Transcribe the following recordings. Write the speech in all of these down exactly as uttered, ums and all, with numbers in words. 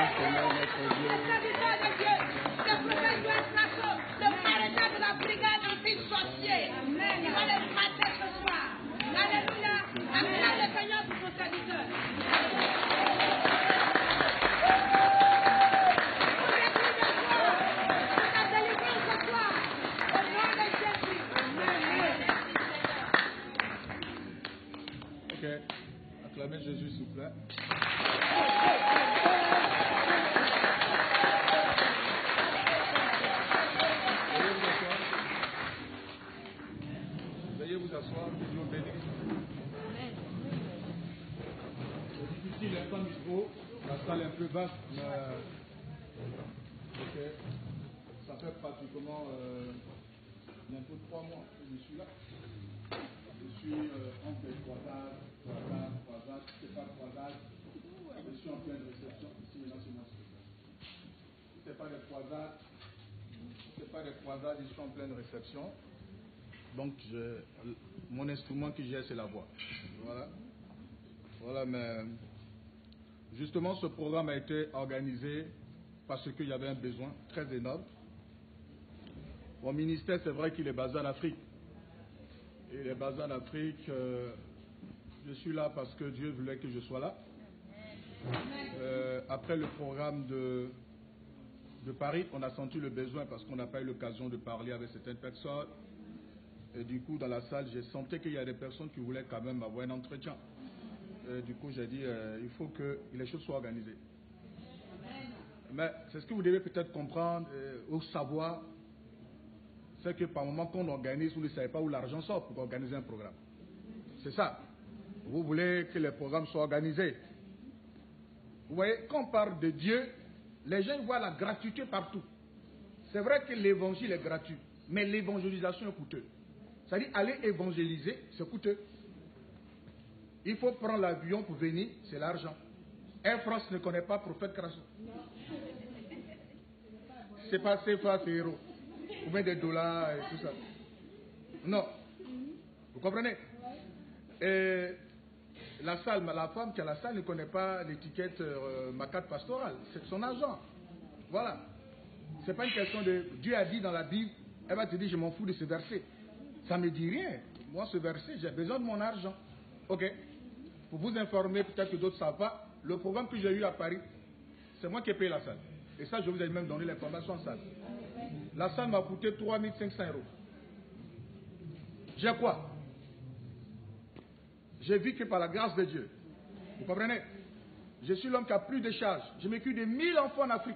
Seigneur notre Dieu. Le serviteur de Dieu, le prophète Joël Nassau, le maréchal de la brigade anti-sorcier. Il va les mater ce soir. Alléluia. Acclame le Seigneur pour son serviteur. Ok, acclamez Jésus s'il vous plaît. Veuillez vous asseoir. Veuillez vous asseoir, que Dieu vous bénisse. C'est difficile, hein, comme il faut. La salle est un peu vaste, mais ok, ça fait pratiquement euh, bientôt trois mois que je suis là. Je suis euh, entre les croisades, croisades, croisades, si ce n'est pas croisades, je suis en pleine réception ici maintenant sur mon site. Si ce n'est pas des croisades, si ce n'est pas des croisades, je suis en pleine réception. Donc je, mon instrument que j'ai, c'est la voix. Voilà. Voilà, mais justement ce programme a été organisé parce qu'il y avait un besoin très énorme. Mon ministère, c'est vrai qu'il est basé en Afrique. Il est basé en Afrique. Euh, je suis là parce que Dieu voulait que je sois là. Euh, après le programme de, de Paris, on a senti le besoin parce qu'on n'a pas eu l'occasion de parler avec certaines personnes. Et du coup, dans la salle, j'ai senti qu'il y a des personnes qui voulaient quand même avoir un entretien. Et du coup, j'ai dit, euh, il faut que les choses soient organisées. Mais c'est ce que vous devez peut-être comprendre euh, ou savoir. C'est que par moment, quand on organise, vous ne savez pas où l'argent sort pour organiser un programme. C'est ça. Vous voulez que les programmes soient organisés. Vous voyez, quand on parle de Dieu, les gens voient la gratuité partout. C'est vrai que l'évangile est gratuit, mais l'évangélisation est coûteuse. C'est-à-dire, aller évangéliser, c'est coûteux. Il faut prendre l'avion pour venir, c'est l'argent. Air France ne connaît pas Prophète Crasso. C'est pas C F A, c'est euros. Ou bien des dollars et tout ça. Non. Vous comprenez? Et la salle, la femme qui a la salle ne connaît pas l'étiquette euh, ma carte pastorale. C'est son argent. Voilà. C'est pas une question de... Dieu a dit dans la Bible, elle va te dire, je m'en fous de ce verset. Ça ne me dit rien. Moi, ce verset, j'ai besoin de mon argent. Ok. Pour vous informer, peut-être que d'autres ne savent pas, le programme que j'ai eu à Paris, c'est moi qui ai payé la salle. Et ça, je vous ai même donné l'information en salle. La salle m'a coûté trois mille cinq cents euros. J'ai quoi? J'ai vécu par la grâce de Dieu. Vous comprenez? Je suis l'homme qui a plus de charges. Je m'occupe de mille enfants en Afrique.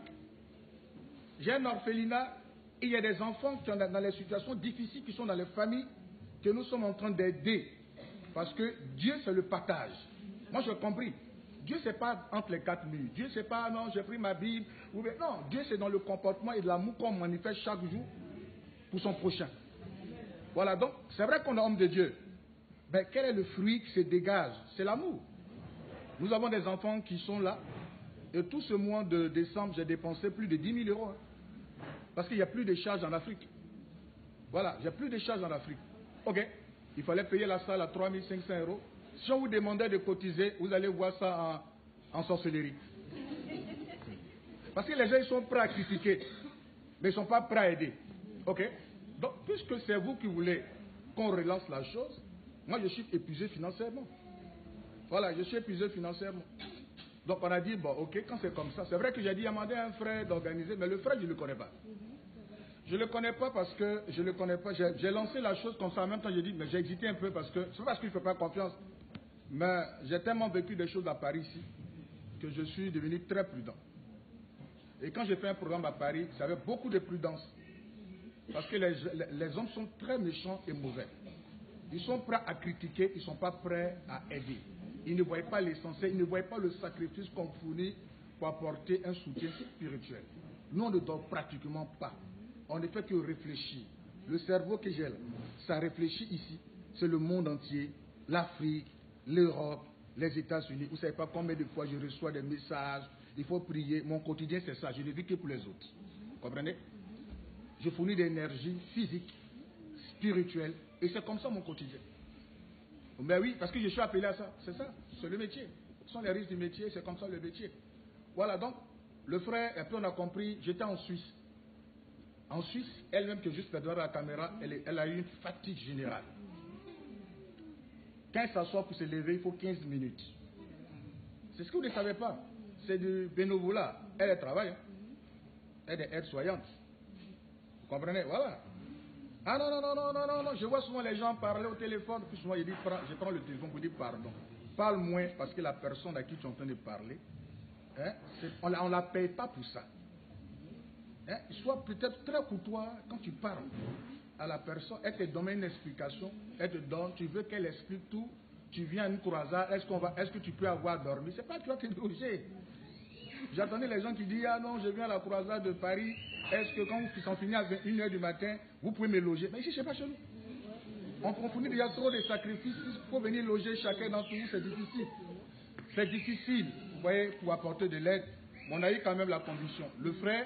J'ai un orphelinat et il y a des enfants qui sont dans les situations difficiles, qui sont dans les familles, que nous sommes en train d'aider. Parce que Dieu, c'est le partage. Moi, j'ai compris. Dieu, c'est pas entre les quatre murs. Dieu, c'est pas, non, j'ai pris ma Bible. Ou bien, non, Dieu, c'est dans le comportement et de l'amour qu'on manifeste chaque jour pour son prochain. Voilà, donc, c'est vrai qu'on est homme de Dieu. Mais quel est le fruit qui se dégage? C'est l'amour. Nous avons des enfants qui sont là. Et tout ce mois de décembre, j'ai dépensé plus de dix mille euros. Hein, parce qu'il n'y a plus de charges en Afrique. Voilà, il n'y a plus de charges en Afrique. Ok. Il fallait payer la salle à trois mille cinq cents euros. Si on vous demandait de cotiser, vous allez voir ça en, en sorcellerie. Parce que les gens ils sont prêts à critiquer, mais ils ne sont pas prêts à aider. Ok? Donc, puisque c'est vous qui voulez qu'on relance la chose, moi je suis épuisé financièrement. Voilà, je suis épuisé financièrement. Donc on a dit, bon, ok, quand c'est comme ça, c'est vrai que j'ai dit, demandé à un frère d'organiser, mais le frère, je ne le connais pas. Je ne le connais pas parce que je ne le connais pas. J'ai, j'ai lancé la chose comme ça. En même temps, j'ai dit, mais j'ai hésité un peu parce que, c'est pas parce que je ne fais pas confiance. Mais j'ai tellement vécu des choses à Paris ici que je suis devenu très prudent. Et quand j'ai fait un programme à Paris, j'avais beaucoup de prudence. Parce que les, les, les hommes sont très méchants et mauvais. Ils sont prêts à critiquer, ils ne sont pas prêts à aider. Ils ne voient pas l'essentiel, ils ne voient pas le sacrifice qu'on fournit pour apporter un soutien spirituel. Nous, on ne dort pratiquement pas. On ne fait que réfléchir. Le cerveau que j'ai là, ça réfléchit ici. C'est le monde entier, l'Afrique, l'Europe, les États-Unis. Vous ne savez pas combien de fois je reçois des messages. Il faut prier. Mon quotidien, c'est ça. Je ne vis que pour les autres. Vous comprenez? Je fournis de l'énergie physique, spirituelle. Et c'est comme ça mon quotidien. Mais oui, parce que je suis appelé à ça. C'est ça. C'est le métier. Ce sont les risques du métier. C'est comme ça le métier. Voilà donc. Le frère, et puis on a compris, j'étais en Suisse. En Suisse, elle-même que juste devant la caméra, elle, elle a eu une fatigue générale. Quand elle s'assoit pour se lever, il faut quinze minutes. C'est ce que vous ne savez pas. C'est du bénévolat. Elle, elle travaille. Hein. Elle est aide-soignante. Vous comprenez? Voilà. Ah non, non, non, non, non, non, non. Je vois souvent les gens parler au téléphone. Puis souvent, je, dis, je prends le téléphone pour dire pardon. Parle moins parce que la personne à qui tu es en train de parler, hein, on ne la paye pas pour ça. Hein, sois peut-être très courtois quand tu parles à la personne. Elle te donne une explication. Elle te donne, tu veux qu'elle explique tout. Tu viens à une croisade, est-ce qu'on va, est-ce que tu peux avoir dormi? C'est pas toi qui es obligé. J'attendais les gens qui disent, ah non, je viens à la croisade de Paris, est-ce que quand vous sont finis à une heure du matin, vous pouvez me loger? Mais ici, je ne sais pas chez nous. On, on fournit déjà trop de sacrifices, il faut venir loger chacun d'entre vous, c'est difficile. C'est difficile, vous voyez, pour apporter de l'aide. Mais on a eu quand même la condition. Le frère,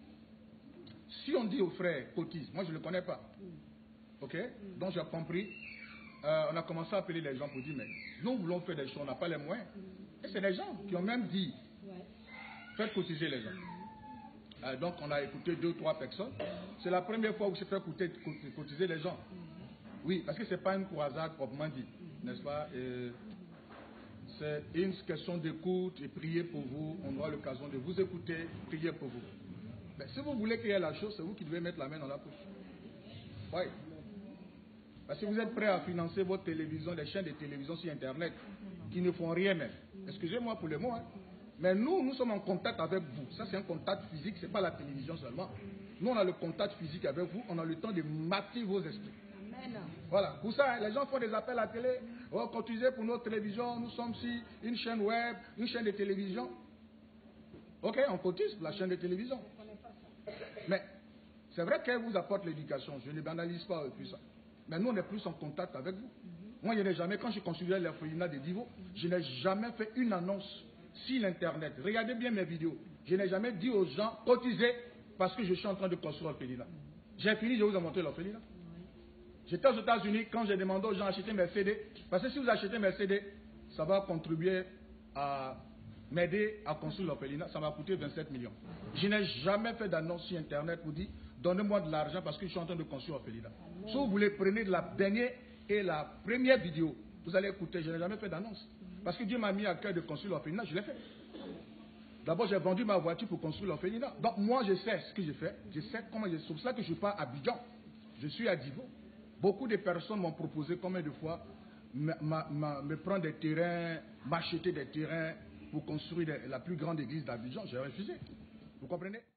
si on dit au frère, cotise, moi je ne le connais pas. Ok? Donc j'ai compris. Euh, on a commencé à appeler les gens pour dire, mais nous voulons faire des choses, on n'a pas les moyens. Et c'est des gens qui ont même dit, faites cotiser les gens. Euh, donc on a écouté deux ou trois personnes. C'est la première fois où je fais cotiser, cotiser les gens. Oui, parce que ce n'est pas une croisade proprement dit, n'est-ce pas? Et c'est une question d'écoute et prier pour vous. On aura l'occasion de vous écouter, prier pour vous. Mais si vous voulez qu'il y ait la chose, c'est vous qui devez mettre la main dans la poche. Oui. Parce que vous êtes prêt à financer votre télévision, les chaînes de télévision sur Internet, qui ne font rien même. Excusez-moi pour le mot, hein. Mais nous, nous sommes en contact avec vous. Ça, c'est un contact physique, ce n'est pas la télévision seulement. Nous, on a le contact physique avec vous, on a le temps de mater vos esprits. Amen. Voilà. Pour ça, les gens font des appels à la télé. Oh, cotisez pour notre télévision, nous sommes sur une chaîne web, une chaîne de télévision. Ok, on cotise pour la chaîne de télévision. Mais c'est vrai qu'elle vous apporte l'éducation, je ne banalise pas plus ça. Mais nous, on est plus en contact avec vous. Mm-hmm. Moi, je n'ai jamais, quand je considère l'orphelinat de Divo, je n'ai jamais fait une annonce sur l'Internet. Regardez bien mes vidéos. Je n'ai jamais dit aux gens, cotisez parce que je suis en train de construire l'orphelinat. Mm-hmm. J'ai fini, je vous ai montré l'orphelinat. Mm-hmm. J'étais aux États-Unis quand j'ai demandé aux gens d'acheter mes C D. Parce que si vous achetez mes C D, ça va contribuer à m'aider à construire l'orphelinat. Ça m'a coûté vingt-sept millions. Je n'ai jamais fait d'annonce sur Internet pour dire, donnez-moi de l'argent parce que je suis en train de construire l'orphelinat. Si vous voulez, prenez de la dernière et la première vidéo. Vous allez écouter, je n'ai jamais fait d'annonce. Parce que Dieu m'a mis à cœur de construire l'orphelinat, je l'ai fait. D'abord, j'ai vendu ma voiture pour construire l'orphelinat. Donc, moi, je sais ce que j'ai fait. Je sais comment je... C'est pour ça que je ne suis pas à Abidjan. Je suis à Divo. Beaucoup de personnes m'ont proposé combien de fois me, ma, ma, me prendre des terrains, m'acheter des terrains pour construire des, la plus grande église d'Abidjan. J'ai refusé. Vous comprenez?